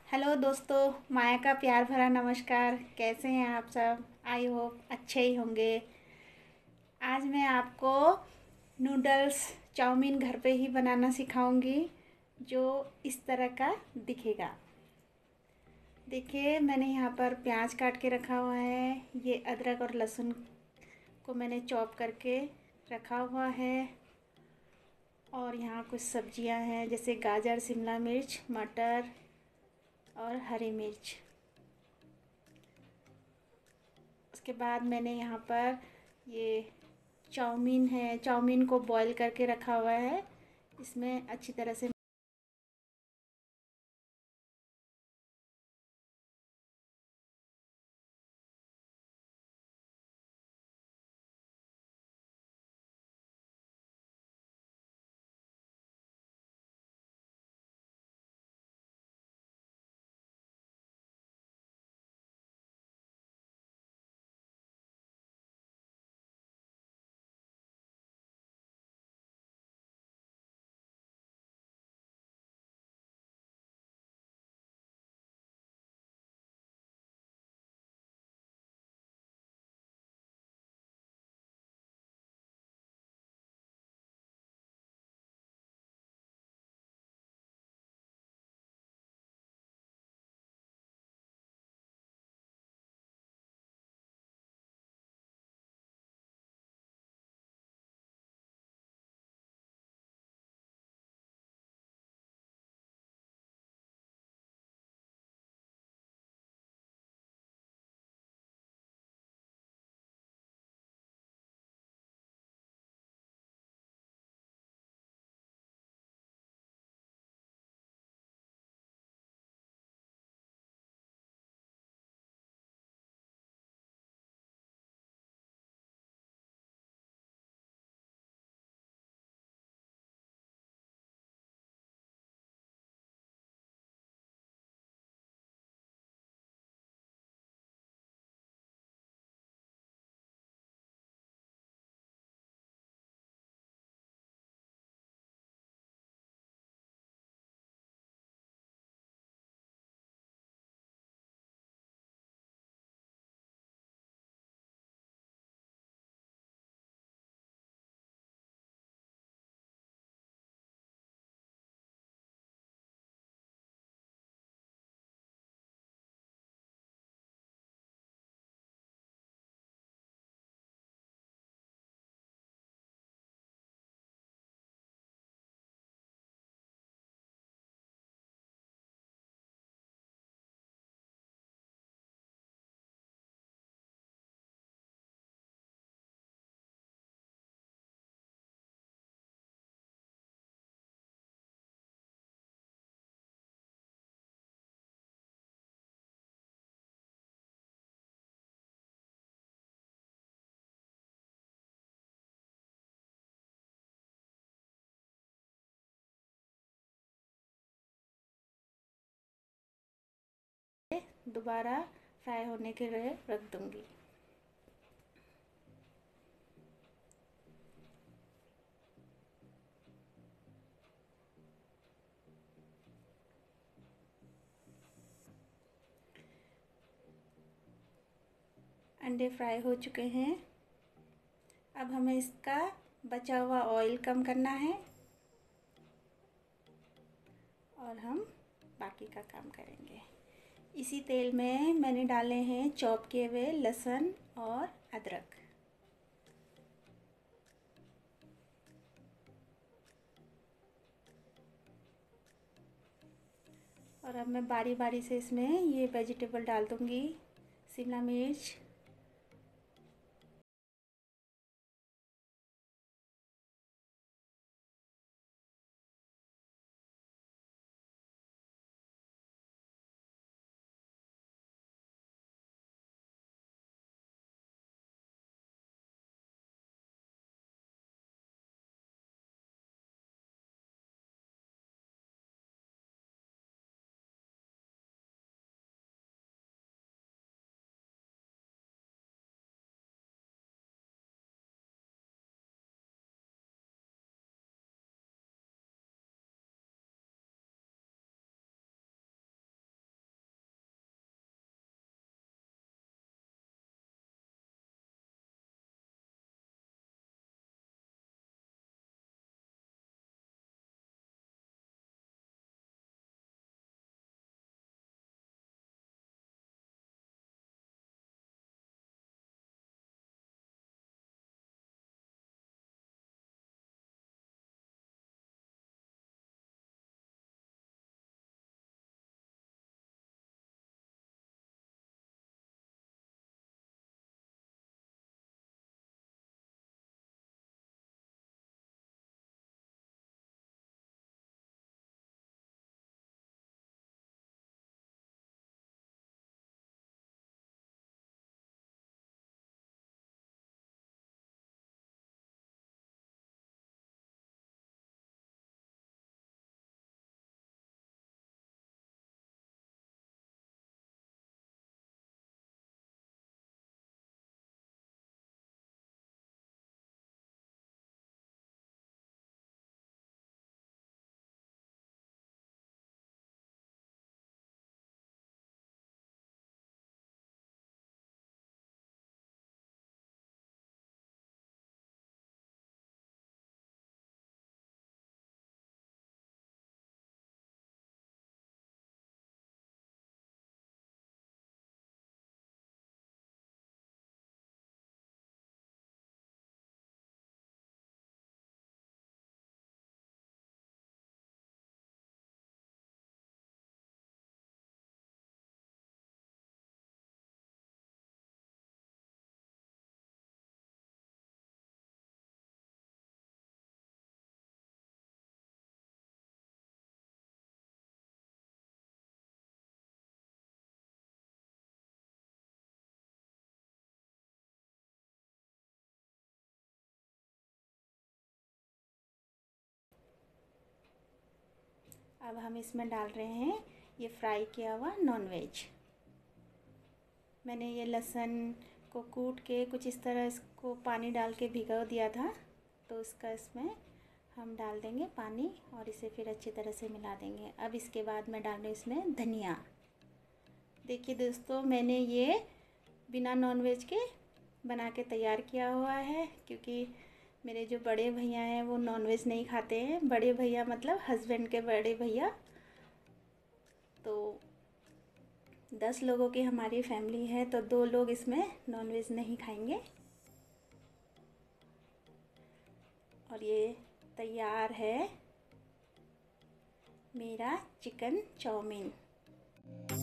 Hello दोस्तों, माया का प्यार भरा नमस्कार। कैसे हैं आप सब? आई होप अच्छे ही होंगे। आज मैं आपको नूडल्स चाउमीन घर पे ही बनाना सिखाऊंगी, जो इस तरह का दिखेगा। देखिए, मैंने यहाँ पर प्याज काट के रखा हुआ है। ये अदरक और लहसुन को मैंने चॉप करके रखा हुआ है। और यहाँ कुछ सब्जियाँ हैं, जैसे गाजर, शिमला मिर्च, मटर और हरी मिर्च। उसके बाद मैंने यहाँ पर ये चाउमीन है, चाउमीन को बॉईल करके रखा हुआ है। इसमें अच्छी तरह से दोबारा फ्राई होने के लिए रख दूंगी। अंडे फ्राई हो चुके हैं। अब हमें इसका बचा हुआ ऑयल कम करना है और हम बाकी का काम करेंगे। इसी तेल में मैंने डाले हैं चॉप किए हुए लहसुन और अदरक। और अब मैं बारी बारी से इसमें ये वेजिटेबल डाल दूँगी। शिमला मिर्च, अब हम इसमें डाल रहे हैं ये फ्राई किया हुआ नॉन-वेज। मैंने ये लहसुन को कूट के कुछ इस तरह इसको पानी डाल के भिगो दिया था, तो इसका इसमें हम डाल देंगे पानी और इसे फिर अच्छी तरह से मिला देंगे। अब इसके बाद मैं डाल रही हूँ इसमें धनिया। देखिए दोस्तों, मैंने ये बिना नॉन-वेज के बना के तैयार किया हुआ है, क्योंकि मेरे जो बड़े भैया हैं वो नॉन-वेज नहीं खाते हैं। बड़े भैया मतलब हस्बैंड के बड़े भैया। तो 10 लोगों की हमारी फैमिली है, तो 2 लोग इसमें नॉन-वेज नहीं खाएंगे। और ये तैयार है मेरा चिकन चाउमीन।